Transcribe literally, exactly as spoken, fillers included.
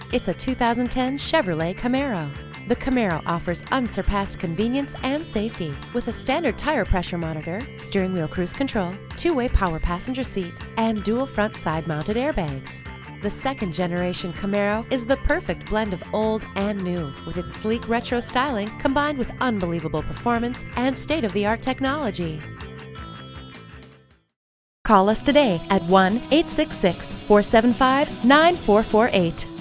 It's a two thousand ten Chevrolet Camaro. The Camaro offers unsurpassed convenience and safety with a standard tire pressure monitor, steering wheel cruise control, two-way power passenger seat, and dual front side-mounted airbags. The second generation Camaro is the perfect blend of old and new, with its sleek retro styling combined with unbelievable performance and state-of-the-art technology. Call us today at one eight six six, four seven five, nine four four eight.